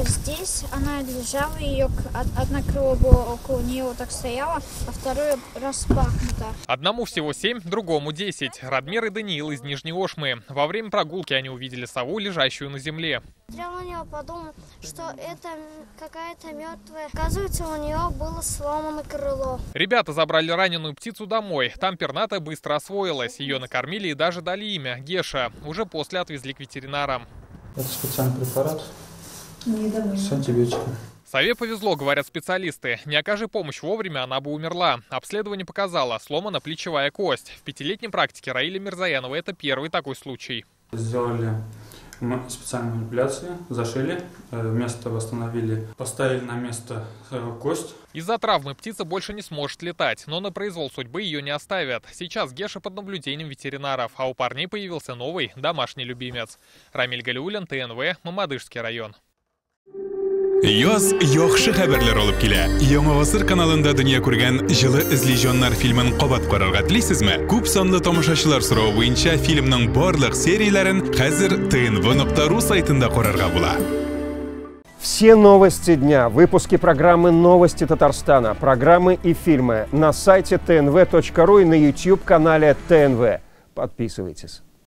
здесь она лежала, ее одно крыло было около нее вот так стояло, а второе распахнуто. Одному всего 7, другому 10. Радмир и Даниил из Нижней Ошмы. Во время прогулки они увидели сову, лежащую на земле. Я на него подумал, что это какая-то мертвая. Оказывается, у нее было сломано крыло. Ребята забрали раненую птицу домой. Там пернатая быстро освоилась. Ее накормили и даже дали имя – Геша. Уже после отвезли к ветеринарам. Это специальный препарат с антибиотиком. Сове повезло, говорят специалисты. Не окажи помощь вовремя, она бы умерла. Обследование показало – сломана плечевая кость. В 5-летней практике Раиля Мирзаяновой это первый такой случай. Сделали специальные манипуляции, зашили, место восстановили, поставили на место кость. Из-за травмы птица больше не сможет летать, но на произвол судьбы ее не оставят. Сейчас Геша под наблюдением ветеринаров, а у парней появился новый домашний любимец. Рамиль Галиуллин, ТНВ, Мамадышский район. Yoz yaxshi xabarlar olib kela. Yangi asr kanalida dunyo ko'rgan Jili izleyjonlar filmin qabat qarorga tilaysizmi? Ko'p sonli tomoshachilar so'rovi bo'yicha filmning barliq seriyalarini hozir tnv.ru saytida ko'rarga bo'ladi. Все новости дня, выпуски программы «Новости Татарстана», программы и фильмы на сайте tnv.ru и на YouTube-канале ТНВ. Подписывайтесь.